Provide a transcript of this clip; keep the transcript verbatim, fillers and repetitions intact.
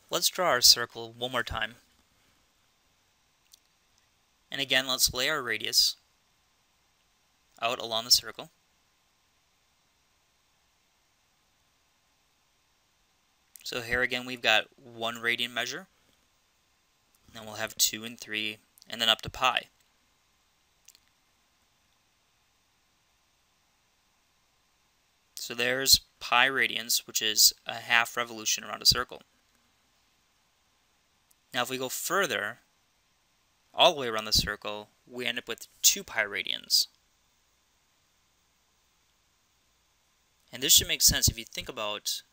Let's draw our circle one more time. And again, let's lay our radius out along the circle. So here again we've got one radian measure, then we'll have two and three, and then up to pi. So there's pi radians, which is a half revolution around a circle. Now if we go further, all the way around the circle, we end up with two pi radians. And this should make sense if you think about